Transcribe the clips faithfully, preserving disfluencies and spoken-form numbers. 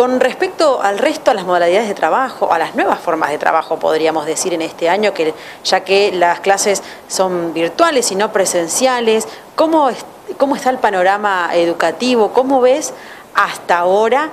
con respecto al resto, a las modalidades de trabajo, a las nuevas formas de trabajo, podríamos decir en este año, que ya que las clases son virtuales y no presenciales, ¿cómo, es, cómo está el panorama educativo? ¿Cómo ves hasta ahora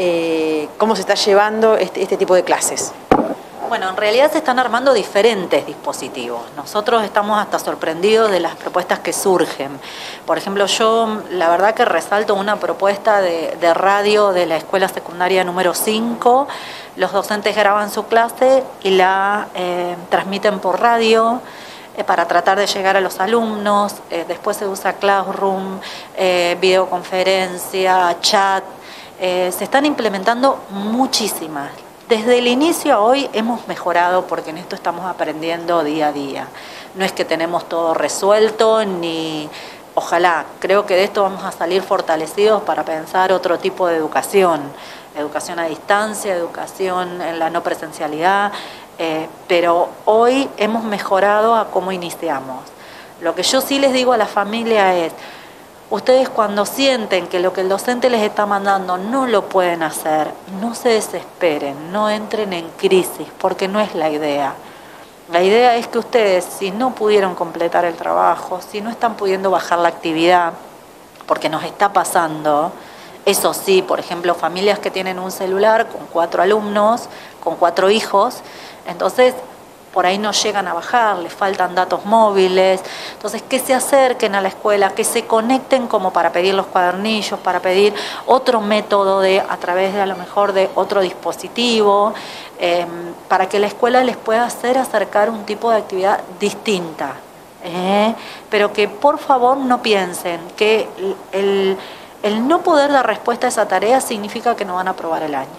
eh, cómo se está llevando este, este tipo de clases? Bueno, en realidad se están armando diferentes dispositivos. Nosotros estamos hasta sorprendidos de las propuestas que surgen. Por ejemplo, yo la verdad que resalto una propuesta de, de radio de la escuela secundaria número cinco. Los docentes graban su clase y la eh, transmiten por radio eh, para tratar de llegar a los alumnos. Eh, después se usa Classroom, eh, videoconferencia, chat. Eh, se están implementando muchísimas. Desde el inicio a hoy hemos mejorado porque en esto estamos aprendiendo día a día. No es que tenemos todo resuelto, ni ojalá, creo que de esto vamos a salir fortalecidos para pensar otro tipo de educación. Educación a distancia, educación en la no presencialidad, eh, pero hoy hemos mejorado a cómo iniciamos. Lo que yo sí les digo a la familia es, ustedes cuando sienten que lo que el docente les está mandando no lo pueden hacer, no se desesperen, no entren en crisis, porque no es la idea. La idea es que ustedes, si no pudieron completar el trabajo, si no están pudiendo bajar la actividad, porque nos está pasando, eso sí, por ejemplo, familias que tienen un celular con cuatro alumnos, con cuatro hijos, entonces por ahí no llegan a bajar, les faltan datos móviles, entonces que se acerquen a la escuela, que se conecten como para pedir los cuadernillos, para pedir otro método de, a través de a lo mejor de otro dispositivo, eh, para que la escuela les pueda hacer acercar un tipo de actividad distinta, ¿eh? Pero que por favor no piensen que el, el, el no poder dar respuesta a esa tarea significa que no van a aprobar el año.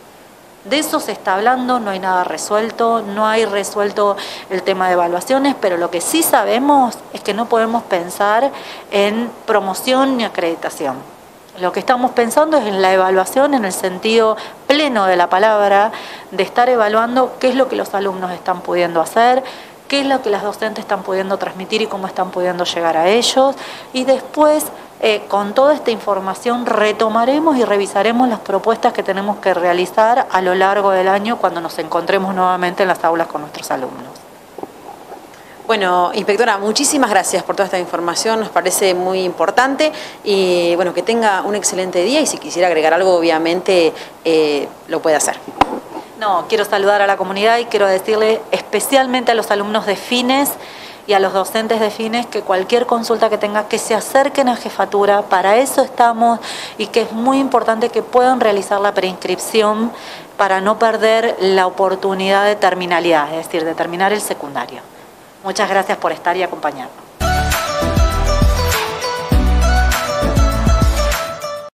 De eso se está hablando, no hay nada resuelto, no hay resuelto el tema de evaluaciones, pero lo que sí sabemos es que no podemos pensar en promoción ni acreditación. Lo que estamos pensando es en la evaluación en el sentido pleno de la palabra, de estar evaluando qué es lo que los alumnos están pudiendo hacer, qué es lo que las docentes están pudiendo transmitir y cómo están pudiendo llegar a ellos, y después Eh, con toda esta información retomaremos y revisaremos las propuestas que tenemos que realizar a lo largo del año cuando nos encontremos nuevamente en las aulas con nuestros alumnos. Bueno, inspectora, muchísimas gracias por toda esta información, nos parece muy importante y bueno, que tenga un excelente día y si quisiera agregar algo, obviamente eh, lo puede hacer. No, quiero saludar a la comunidad y quiero decirle especialmente a los alumnos de Fines y a los docentes de Fines que cualquier consulta que tenga, que se acerquen a jefatura, para eso estamos y que es muy importante que puedan realizar la preinscripción para no perder la oportunidad de terminalidad, es decir, de terminar el secundario. Muchas gracias por estar y acompañarnos.